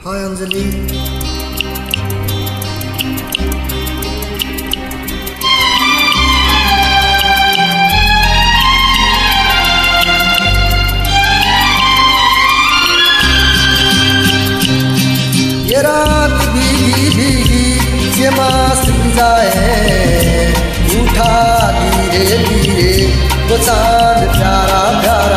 हाय अंजलि। ये रात भीगी भीगी ये मस्त जाए, उठा धीरे धीरे वो चांद प्यारा प्यारा।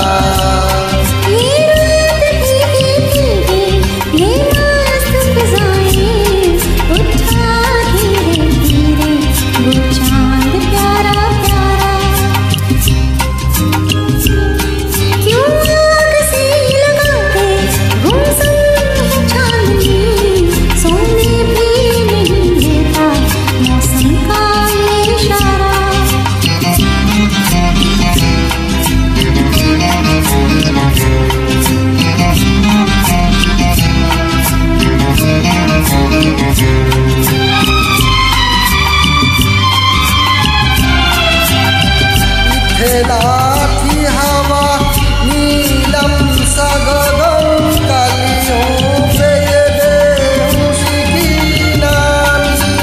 लाठी हवा नीलम सा गगन, कलियों पे ये बेहोशी की नानी।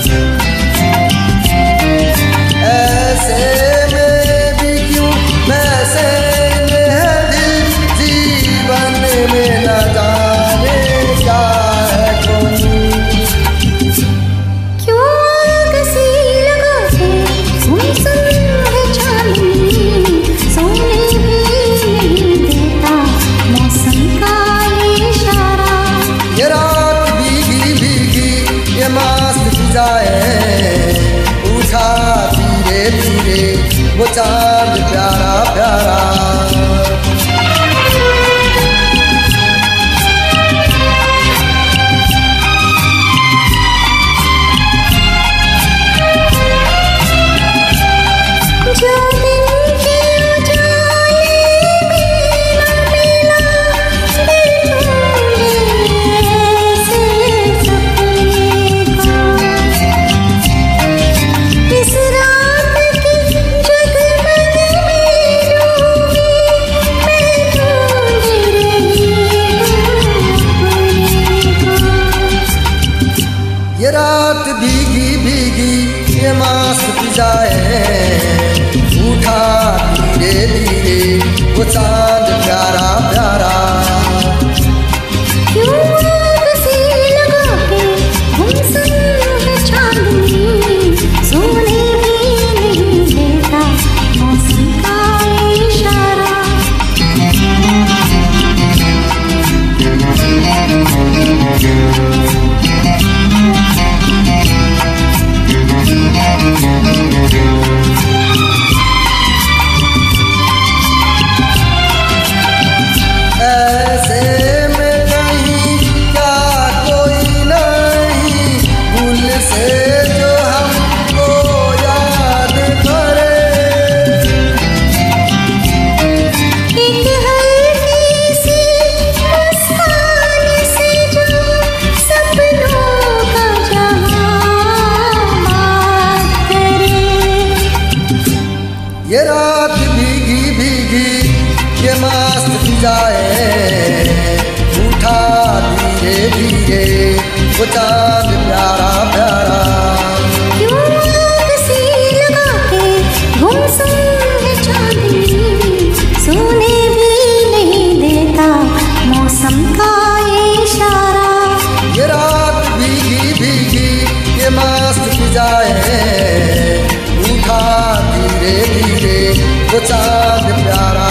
ऐसे में भी क्यों वैसे में है दिल, जीवन में न जाने क्या है जाए, उठा धीरे धीरे वो चांद प्यारा प्यारा। ये रात भीगी भीगी ये मस्त जाए, उठा धीरे धीरे वो चांद प्यारा प्यारा। ये रात भीगी भीगी ये मस्त जाए, उठा धीरे धीरे वो चांद प्यारा प्यारा। सोने भी नहीं देता मौसम का इशारा। ये रात भीगी भीगी ये मस्त जाए, उठा धीरे धीरे वो चांद प्यारा।